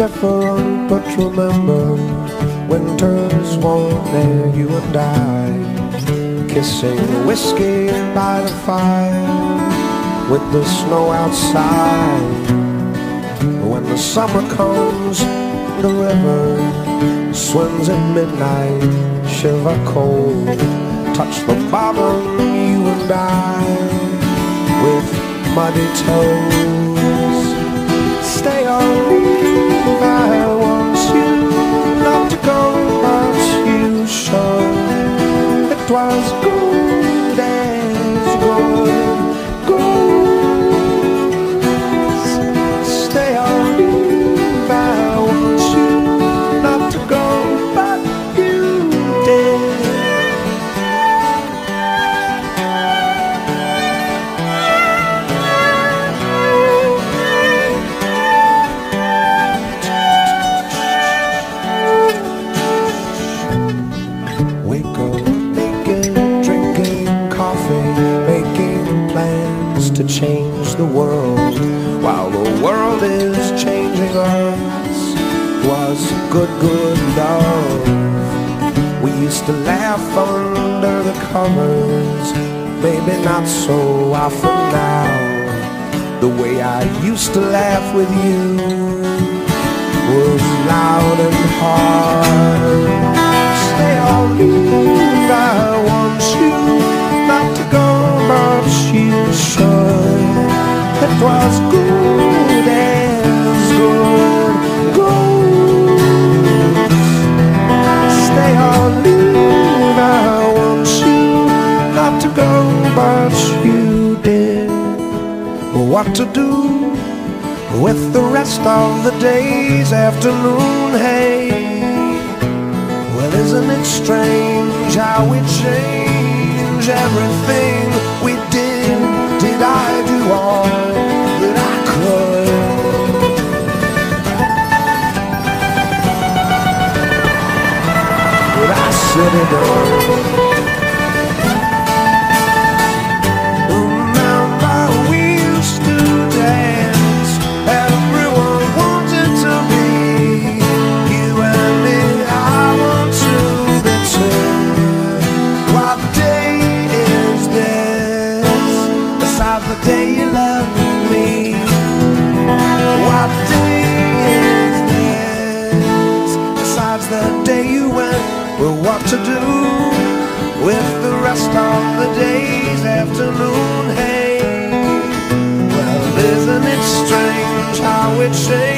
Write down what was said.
different, but remember, winter's warm there, you and I, kissing whiskey by the fire, with the snow outside. When the summer comes, the river swims at midnight, shiver cold, touch the bottom, you and I, with muddy toes. Stay or leave, I want you not to go, but you should. It was good as good goes. Stay or leave, I want you not to go, but you did. Wake up naked, drinking coffee, making plans to change the world, while the world is changing us. Was good, good love. We used to laugh under the covers, maybe not so often now. The way I used to laugh with you was loud and hard. Stay or leave, I want you not to go, but you should. It was good as good goes. Stay or leave, I want you not to go, but you did. What to do with the rest of the day's afternoon, hey? Well, isn't it strange how we change everything we did? Did I do all that I could? Did I sit it down? Remember we used to dance, everyone wanted to be you and me. I want to be too. What day is this, besides the day you left me? What day is this, besides the day you went? Well, what to do with the rest of the day's afternoon, hey? Well, isn't it strange how it changed?